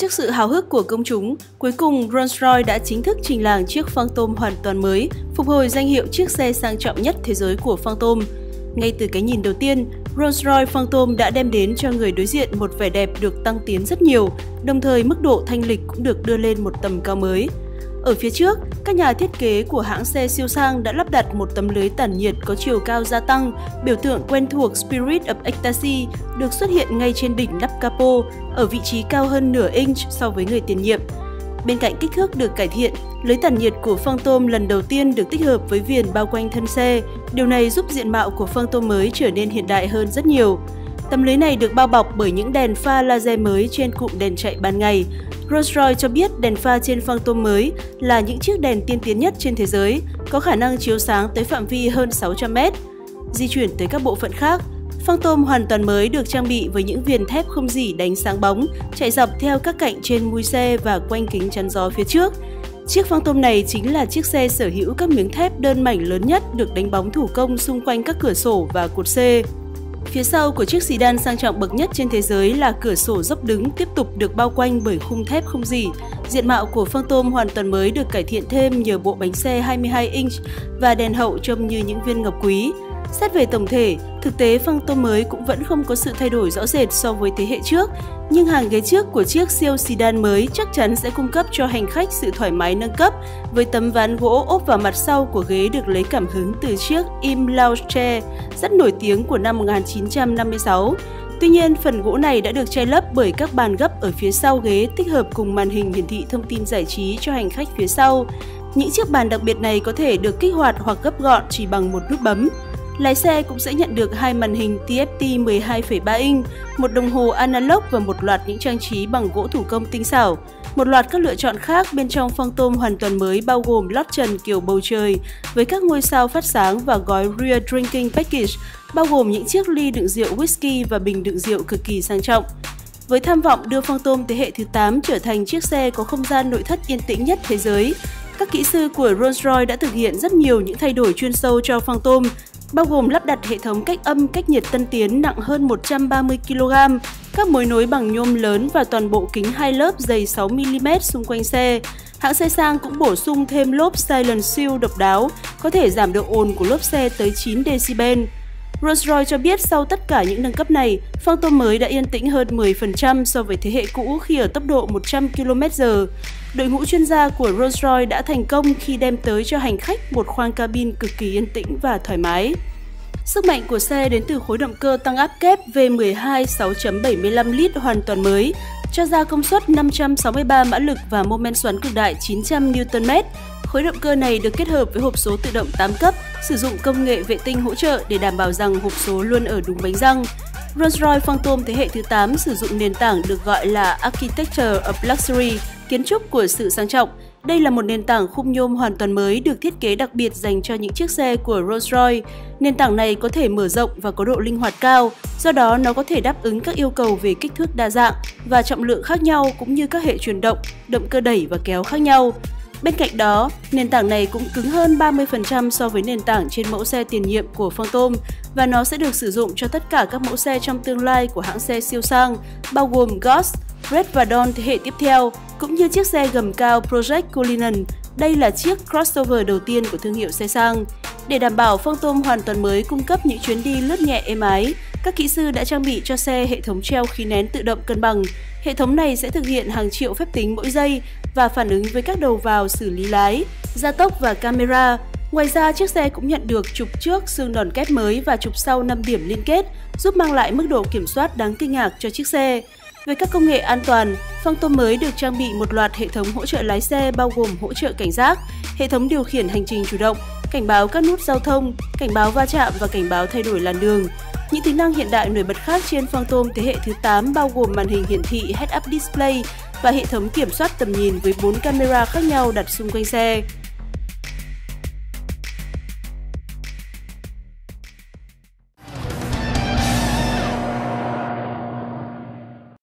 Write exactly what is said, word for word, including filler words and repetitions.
Trước sự háo hức của công chúng, cuối cùng Rolls-Royce đã chính thức trình làng chiếc Phantom hoàn toàn mới, phục hồi danh hiệu chiếc xe sang trọng nhất thế giới của Phantom. Ngay từ cái nhìn đầu tiên, Rolls-Royce Phantom đã đem đến cho người đối diện một vẻ đẹp được tăng tiến rất nhiều, đồng thời mức độ thanh lịch cũng được đưa lên một tầm cao mới. Ở phía trước, các nhà thiết kế của hãng xe siêu sang đã lắp đặt một tấm lưới tản nhiệt có chiều cao gia tăng, biểu tượng quen thuộc Spirit of Ecstasy được xuất hiện ngay trên đỉnh nắp capo, ở vị trí cao hơn nửa inch so với người tiền nhiệm. Bên cạnh kích thước được cải thiện, lưới tản nhiệt của Phantom lần đầu tiên được tích hợp với viền bao quanh thân xe. Điều này giúp diện mạo của Phantom mới trở nên hiện đại hơn rất nhiều. Tấm lưới này được bao bọc bởi những đèn pha laser mới trên cụm đèn chạy ban ngày. Rolls-Royce cho biết đèn pha trên Phantom mới là những chiếc đèn tiên tiến nhất trên thế giới, có khả năng chiếu sáng tới phạm vi hơn sáu trăm mét. Di chuyển tới các bộ phận khác, Phantom hoàn toàn mới được trang bị với những viền thép không rỉ đánh sáng bóng, chạy dọc theo các cạnh trên mui xe và quanh kính chắn gió phía trước. Chiếc Phantom này chính là chiếc xe sở hữu các miếng thép đơn mảnh lớn nhất được đánh bóng thủ công xung quanh các cửa sổ và cột xe. Phía sau của chiếc sedan sang trọng bậc nhất trên thế giới là cửa sổ dốc đứng tiếp tục được bao quanh bởi khung thép không rỉ. Diện mạo của Phantom hoàn toàn mới được cải thiện thêm nhờ bộ bánh xe hai mươi hai inch và đèn hậu trông như những viên ngọc quý. Xét về tổng thể, thực tế Phantom mới cũng vẫn không có sự thay đổi rõ rệt so với thế hệ trước, nhưng hàng ghế trước của chiếc siêu sedan mới chắc chắn sẽ cung cấp cho hành khách sự thoải mái nâng cấp, với tấm ván gỗ ốp vào mặt sau của ghế được lấy cảm hứng từ chiếc Im Lounge Chair rất nổi tiếng của năm một nghìn chín trăm năm mươi sáu. Tuy nhiên, phần gỗ này đã được che lấp bởi các bàn gấp ở phía sau ghế tích hợp cùng màn hình hiển thị thông tin giải trí cho hành khách phía sau. Những chiếc bàn đặc biệt này có thể được kích hoạt hoặc gấp gọn chỉ bằng một nút bấm. Lái xe cũng sẽ nhận được hai màn hình tê ép tê mười hai phẩy ba inch, một đồng hồ analog và một loạt những trang trí bằng gỗ thủ công tinh xảo. Một loạt các lựa chọn khác bên trong Phantom hoàn toàn mới bao gồm lót trần kiểu bầu trời với các ngôi sao phát sáng và gói Rear Drinking Package, bao gồm những chiếc ly đựng rượu whisky và bình đựng rượu cực kỳ sang trọng. Với tham vọng đưa Phantom thế hệ thứ tám trở thành chiếc xe có không gian nội thất yên tĩnh nhất thế giới, các kỹ sư của Rolls-Royce đã thực hiện rất nhiều những thay đổi chuyên sâu cho Phantom, bao gồm lắp đặt hệ thống cách âm cách nhiệt tân tiến nặng hơn một trăm ba mươi ki lô gam, các mối nối bằng nhôm lớn và toàn bộ kính hai lớp dày sáu mi li mét xung quanh xe. Hãng xe sang cũng bổ sung thêm lốp Silent Seal độc đáo, có thể giảm độ ồn của lốp xe tới chín decibel. Rolls-Royce cho biết sau tất cả những nâng cấp này, Phantom mới đã yên tĩnh hơn mười phần trăm so với thế hệ cũ khi ở tốc độ một trăm ki lô mét giờ. Đội ngũ chuyên gia của Rolls-Royce đã thành công khi đem tới cho hành khách một khoang cabin cực kỳ yên tĩnh và thoải mái. Sức mạnh của xe đến từ khối động cơ tăng áp kép V mười hai sáu chấm bảy mươi lăm lít hoàn toàn mới, cho ra công suất năm trăm sáu mươi ba mã lực và mô men xoắn cực đại chín trăm Newton mét. Khối động cơ này được kết hợp với hộp số tự động tám cấp, sử dụng công nghệ vệ tinh hỗ trợ để đảm bảo rằng hộp số luôn ở đúng bánh răng. Rolls-Royce Phantom thế hệ thứ tám sử dụng nền tảng được gọi là Architecture of Luxury, kiến trúc của sự sang trọng. Đây là một nền tảng khung nhôm hoàn toàn mới được thiết kế đặc biệt dành cho những chiếc xe của Rolls-Royce. Nền tảng này có thể mở rộng và có độ linh hoạt cao, do đó nó có thể đáp ứng các yêu cầu về kích thước đa dạng và trọng lượng khác nhau cũng như các hệ chuyển động, động cơ đẩy và kéo khác nhau. Bên cạnh đó, nền tảng này cũng cứng hơn ba mươi phần trăm so với nền tảng trên mẫu xe tiền nhiệm của Phantom và nó sẽ được sử dụng cho tất cả các mẫu xe trong tương lai của hãng xe siêu sang, bao gồm Ghost, Red và Dawn thế hệ tiếp theo, cũng như chiếc xe gầm cao Project Cullinan. Đây là chiếc crossover đầu tiên của thương hiệu xe sang. Để đảm bảo Phantom hoàn toàn mới cung cấp những chuyến đi lướt nhẹ êm ái, các kỹ sư đã trang bị cho xe hệ thống treo khí nén tự động cân bằng. Hệ thống này sẽ thực hiện hàng triệu phép tính mỗi giây và phản ứng với các đầu vào xử lý lái, gia tốc và camera. Ngoài ra, chiếc xe cũng nhận được trục trước xương đòn kép mới và trục sau năm điểm liên kết, giúp mang lại mức độ kiểm soát đáng kinh ngạc cho chiếc xe. Về các công nghệ an toàn, Phantom mới được trang bị một loạt hệ thống hỗ trợ lái xe bao gồm hỗ trợ cảnh giác, hệ thống điều khiển hành trình chủ động, cảnh báo các nút giao thông, cảnh báo va chạm và cảnh báo thay đổi làn đường. Những tính năng hiện đại nổi bật khác trên Phantom thế hệ thứ tám bao gồm màn hình hiển thị Head-Up Display và hệ thống kiểm soát tầm nhìn với bốn camera khác nhau đặt xung quanh xe.